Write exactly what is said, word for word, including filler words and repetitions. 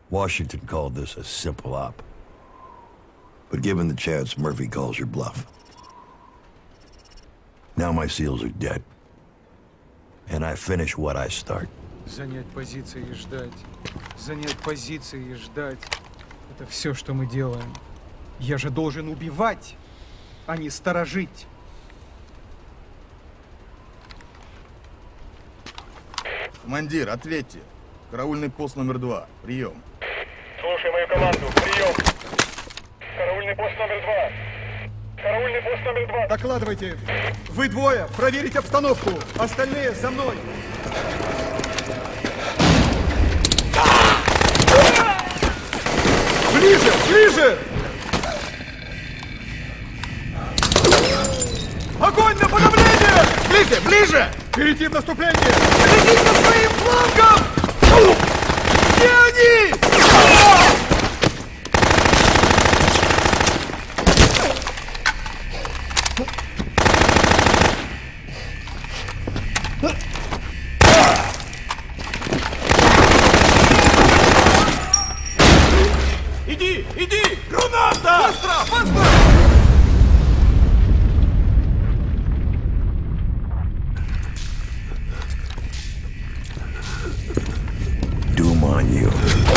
Washington called this a simple op. But given the chance, Murphy calls your bluff. Now my SEALs are dead. And I finish what I start. Занять позиции и ждать. Занять позиции и ждать. Это все, что мы делаем. Я же должен убивать, а не сторожить. Командир, ответьте. Караульный пост номер два. Прием. Слушай мою команду. Прием. Караульный пост номер два. Караульный пост номер два. Докладывайте. Вы двое. Проверить обстановку. Остальные за мной. Ближе! Ближе! Огонь на подавление! Ближе! Ближе! Перейти в наступление! Следить за своим флангом! Где они? Иди! Иди! Граната! Быстро! Быстро! Doom on you.